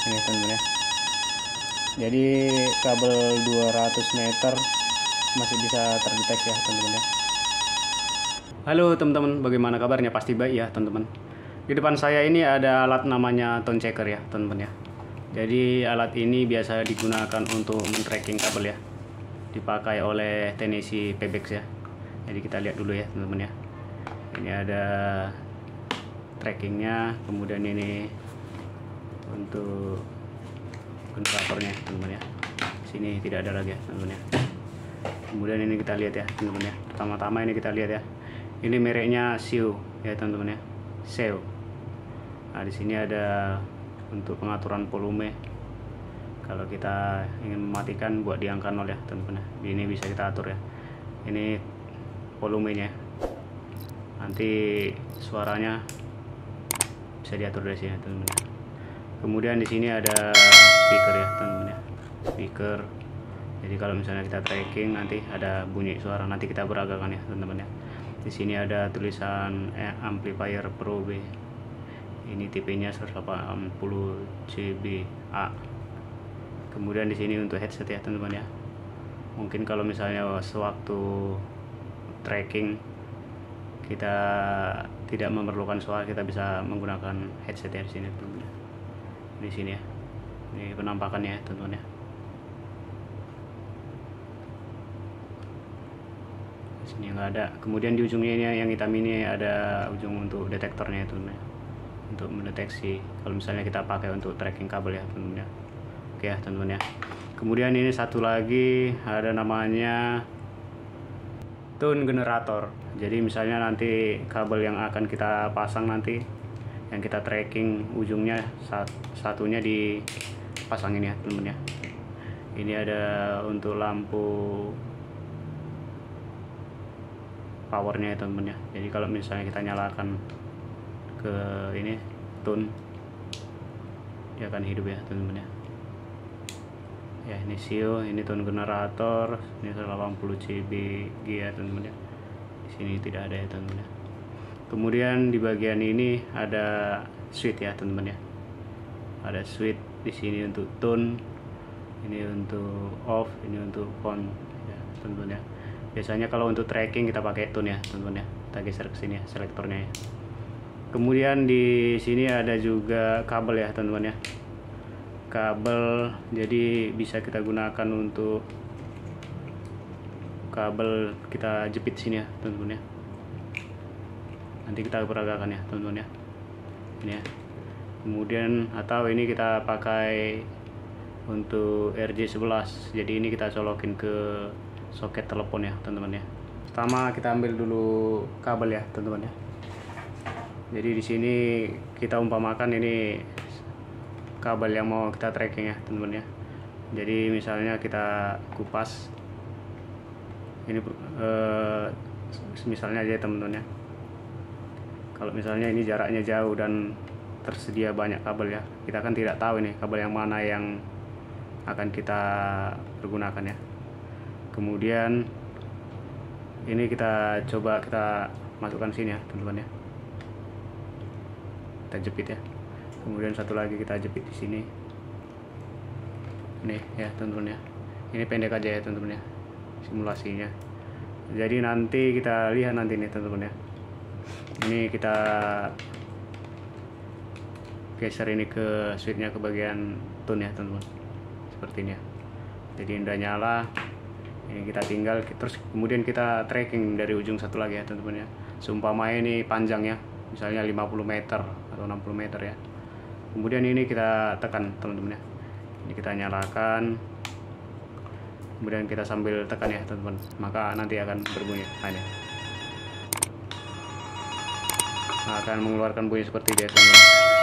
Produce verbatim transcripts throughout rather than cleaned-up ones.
ini teman-teman ya. Jadi kabel dua ratus meter masih bisa terdeteksi ya teman-teman ya. Halo teman-teman, bagaimana kabarnya? Pasti baik ya teman-teman. Di depan saya ini ada alat namanya tone checker ya teman-teman ya. Jadi alat ini biasa digunakan untuk men-tracking kabel ya. Dipakai oleh teknisi Pebex ya. Jadi kita lihat dulu ya teman-teman ya. Ini ada trackingnya, kemudian ini untuk generatornya teman-teman ya. Sini tidak ada lagi ya teman-teman ya. Kemudian ini kita lihat ya teman-teman ya. Pertama-tama ini kita lihat ya. Ini mereknya Seo ya teman-teman ya. Seo. Nah di sini ada untuk pengaturan volume. Kalau kita ingin mematikan buat di angka nol ya teman-teman ya. Ini bisa kita atur ya. Ini volumenya. Nanti suaranya bisa diatur dari sini teman-teman ya. Kemudian di sini ada speaker ya teman-teman ya. Speaker. Jadi kalau misalnya kita tracking nanti ada bunyi suara, nanti kita beragakan ya teman-teman ya. Di sini ada tulisan eh, amplifier Pro B. Ini tipenya seratus delapan puluh C B A. Kemudian di sini untuk headset ya teman-teman ya. Mungkin kalau misalnya sewaktu tracking kita tidak memerlukan suara, kita bisa menggunakan headset ya di sini teman-teman. Di sini ya. Ini penampakannya ya teman-teman ya. Di sini nggak ada. Kemudian di ujungnya ini yang hitam ini ada ujung untuk detektornya ya teman-teman ya. Untuk mendeteksi kalau misalnya kita pakai untuk tracking kabel ya teman-teman ya. Oke ya teman-teman ya. Kemudian ini satu lagi ada namanya tone generator. Jadi misalnya nanti kabel yang akan kita pasang nanti yang kita tracking ujungnya satunya dipasang ini ya teman-teman ya. Ini ada untuk lampu powernya ya teman-teman ya. Jadi kalau misalnya kita nyalakan ke ini tone, dia akan hidup ya teman-teman ya. Ya ini Seo, ini tone generator, ini seratus delapan puluh C B G ya teman-teman ya. Di sini tidak ada ya teman-teman ya. Kemudian di bagian ini ada switch ya teman-teman ya. Ada switch di sini untuk tone, ini untuk off, ini untuk on ya teman-teman ya. Biasanya kalau untuk tracking kita pakai tone ya teman-teman ya. Kita geser ke sini ya selektornya ya. Kemudian di sini ada juga kabel ya teman-teman ya. Kabel, jadi bisa kita gunakan untuk kabel kita jepit sini ya teman-teman ya. Nanti kita peragakan ya teman-teman ya. Ini ya. Kemudian atau ini kita pakai untuk R J sebelas. Jadi ini kita colokin ke soket telepon ya teman-teman ya. Pertama kita ambil dulu kabel ya teman-teman ya. Jadi di sini kita umpamakan ini kabel yang mau kita tracking ya teman-teman ya. Jadi misalnya kita kupas ini eh, misalnya aja teman-teman ya. Kalau misalnya ini jaraknya jauh dan tersedia banyak kabel ya, kita kan tidak tahu ini kabel yang mana yang akan kita pergunakan ya. Kemudian ini kita coba kita masukkan sini ya teman-teman ya. Kita jepit ya. Kemudian satu lagi kita jepit di sini. Nih ya teman-teman ya. Ini pendek aja ya teman-teman ya simulasinya. Jadi nanti kita lihat nanti nih teman-teman ya. Ini kita geser ini ke switchnya ke bagian tone ya teman-teman. Seperti ini ya. Jadi udah nyala. Ini kita tinggal terus kemudian kita tracking dari ujung satu lagi ya teman-teman ya. Seumpama ini panjang ya. Misalnya lima puluh meter atau enam puluh meter ya. Kemudian ini kita tekan teman-teman ya. Ini kita nyalakan. Kemudian kita sambil tekan ya teman-teman. Maka nanti akan berbunyi. Nah, ini. Nah, akan mengeluarkan bunyi seperti dia teman-teman.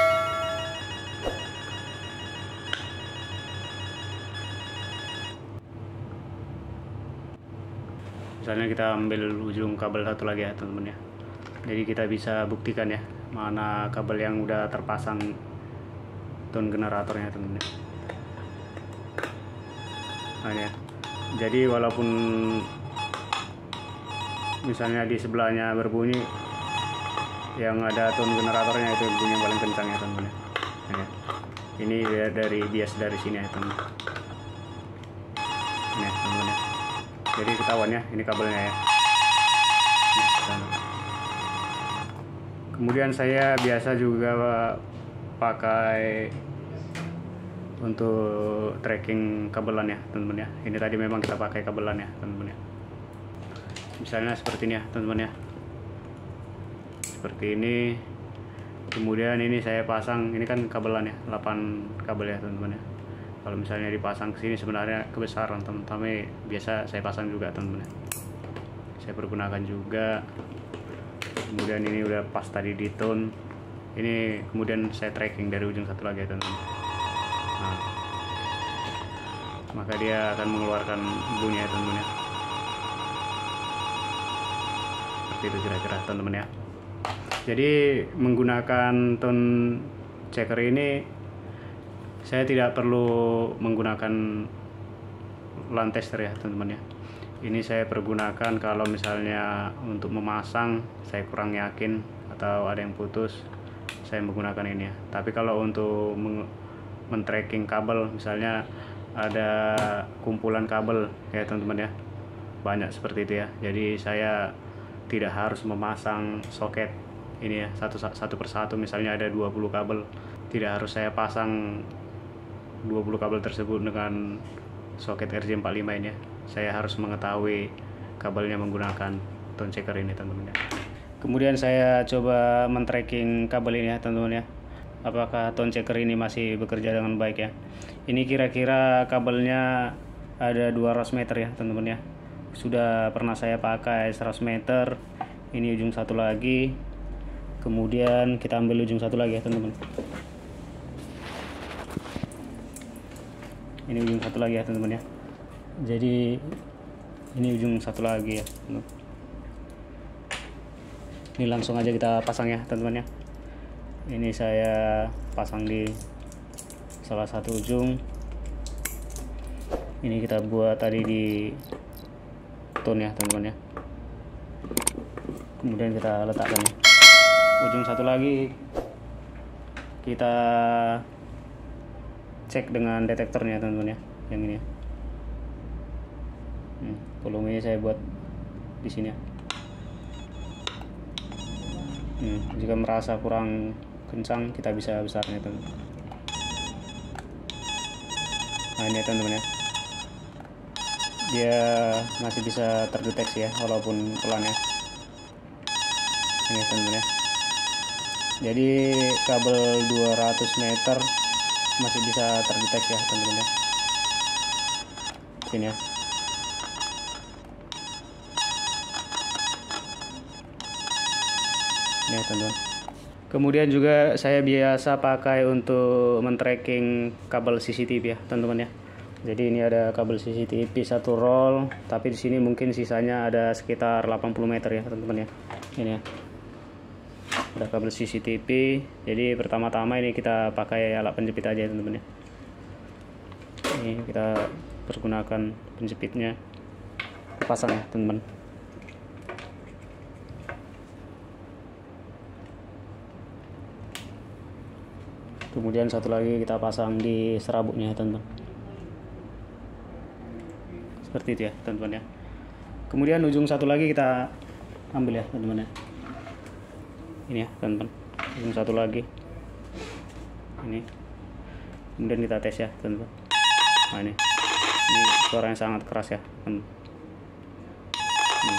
Misalnya kita ambil ujung kabel satu lagi ya teman-teman ya. Jadi kita bisa buktikan ya mana kabel yang udah terpasang tone generatornya teman-teman ya. Nah, ini ya. Jadi walaupun misalnya di sebelahnya berbunyi, yang ada tone generatornya itu bunyi yang paling kencang ya teman-teman ya. Ini ya. Ini dari bias dari sini ya teman. Ini teman ya. Jadi ketahuan ya, ini kabelnya ya. Nah, teman. Kemudian saya biasa juga pakai untuk tracking kabelan ya teman-teman ya. Ini tadi memang kita pakai kabelan ya teman-teman ya. Misalnya seperti ini ya teman-teman ya. Seperti ini. Kemudian ini saya pasang, ini kan kabelan ya, delapan kabel ya teman-teman ya. Kalau misalnya dipasang ke sini sebenarnya kebesaran teman-teman, tapi biasa saya pasang juga teman-teman ya. Saya pergunakan juga. Kemudian ini udah pas tadi di tone. Ini kemudian saya tracking dari ujung satu lagi ya teman-teman. Nah, maka dia akan mengeluarkan bunyi ya teman-teman ya. Seperti itu kira-kira teman-teman ya. Jadi menggunakan tone checker ini saya tidak perlu menggunakan LAN tester ya teman-teman ya. Ini saya pergunakan kalau misalnya untuk memasang saya kurang yakin atau ada yang putus, saya menggunakan ini ya. Tapi kalau untuk men-tracking kabel, misalnya ada kumpulan kabel ya teman-teman ya, banyak seperti itu ya. Jadi saya tidak harus memasang soket ini ya satu satu persatu. Misalnya ada dua puluh kabel, tidak harus saya pasang dua puluh kabel tersebut dengan soket R J empat puluh lima ini ya. Saya harus mengetahui kabelnya menggunakan tone checker ini teman-teman ya. Kemudian saya coba men-tracking kabel ini ya teman-teman ya, apakah tone checker ini masih bekerja dengan baik ya. Ini kira-kira kabelnya ada dua ratus meter ya teman-teman ya. Sudah pernah saya pakai seratus meter. Ini ujung satu lagi, kemudian kita ambil ujung satu lagi ya teman-teman. Ini ujung satu lagi ya teman-teman ya. Jadi ini ujung satu lagi ya. Ini langsung aja kita pasang ya teman-teman ya. Ini saya pasang di salah satu ujung. Ini kita buat tadi di tone ya teman-teman ya. Kemudian kita letakkan ya. Ujung satu lagi kita cek dengan detektornya teman-teman ya, yang ini ya. Hmm, volumenya saya buat di sini ya. Hmm, jika merasa kurang kencang kita bisa besarnya teman-teman. Nah ini ya teman-teman ya, dia masih bisa terdeteksi ya walaupun pelan ya. Ini teman-teman ya. Jadi kabel dua ratus meter masih bisa terdeteksi ya teman-teman ya. Sini ya. Ini ya teman-teman. Kemudian juga saya biasa pakai untuk men-tracking kabel C C T V ya teman-teman ya. Jadi ini ada kabel C C T V satu roll, tapi di sini mungkin sisanya ada sekitar delapan puluh meter ya teman-teman ya. Ini ya. Ada kabel C C T V. Jadi pertama-tama ini kita pakai alat penjepit aja teman-teman ya. Ini kita pergunakan penjepitnya, pasang ya teman-teman. Kemudian satu lagi kita pasang di serabutnya ya teman-teman. Seperti itu ya teman-teman ya. Kemudian ujung satu lagi kita ambil ya teman-teman ya. Ini ya teman-teman, ujung satu lagi ini. Kemudian kita tes ya teman-teman. Nah ini ini suaranya sangat keras ya teman-teman. Ini.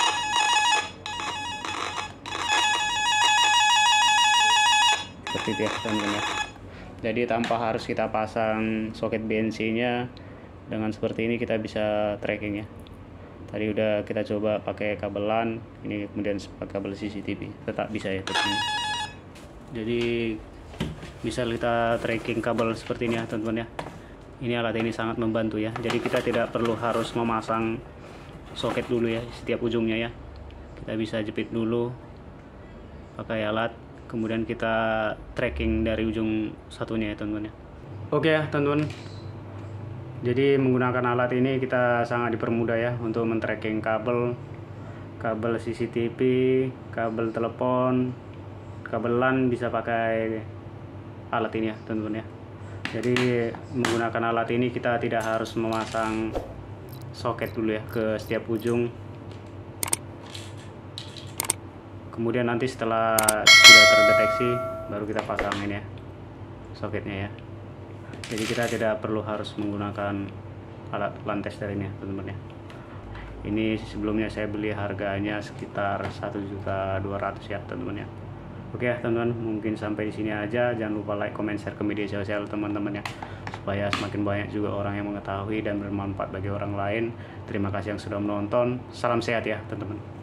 Seperti itu ya teman-teman ya. Jadi tanpa harus kita pasang soket B N C nya, dengan seperti ini kita bisa tracking ya. Tadi udah kita coba pakai kabel LAN, ini kemudian pakai kabel C C T V, tetap bisa ya tracking. Jadi bisa kita tracking kabel seperti ini ya teman-teman ya. Ini alat ini sangat membantu ya. Jadi kita tidak perlu harus memasang soket dulu ya setiap ujungnya ya. Kita bisa jepit dulu pakai alat, kemudian kita tracking dari ujung satunya ya teman-teman ya. Oke ya teman-teman. Jadi menggunakan alat ini kita sangat dipermudah ya untuk men-tracking kabel, kabel C C T V, kabel telepon, kabel LAN bisa pakai alat ini ya teman-teman ya. Jadi menggunakan alat ini kita tidak harus memasang soket dulu ya ke setiap ujung. Kemudian nanti setelah sudah terdeteksi baru kita pasangin ya soketnya ya. Jadi kita tidak perlu harus menggunakan alat LAN tester ini ya teman-teman ya. Ini sebelumnya saya beli harganya sekitar satu juta dua ratus ribu ya teman-teman ya. Oke ya teman-teman, mungkin sampai di sini aja. Jangan lupa like, comment, share ke media sosial teman-teman ya, supaya semakin banyak juga orang yang mengetahui dan bermanfaat bagi orang lain. Terima kasih yang sudah menonton. Salam sehat ya teman-teman.